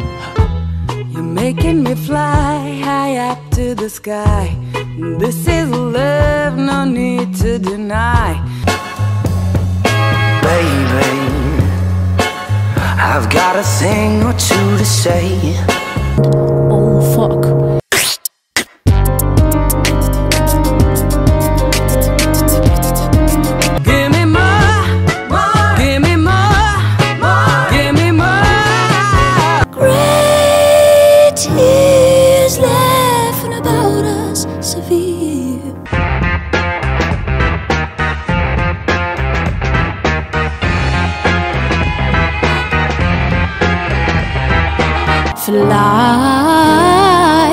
You're making me fly high up to the sky. This is love, no need to deny. Baby, I've got a thing or two to say. Oh fuck. Give me more, more. Give me more, more. Give me more. Great tears laughing about us severe. Fly.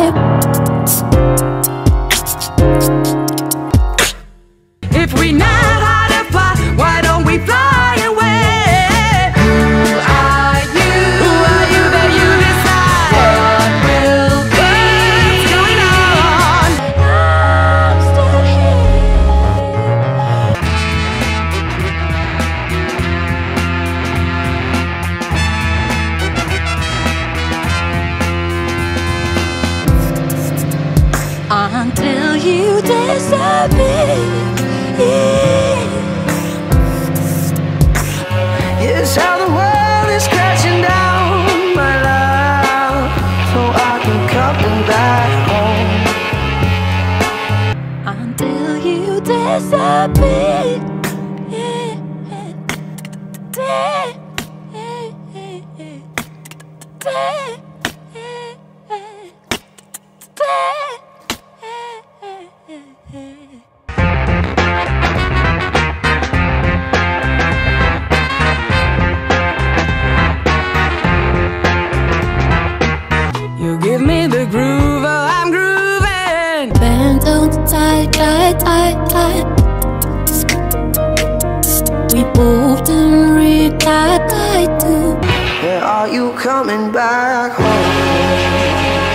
If we know how to fly, why don't we fly away? Who are you? Who are you that you decide? What will be? What's going on? I'm still until you disappear. It's how the world is crashing down, my love, so I can come back home. Until you disappear. You give me the groove, oh, I'm grooving. Bend on tight, tight, tight, tight. We both and read tight, tight too. Yeah, are you coming back home?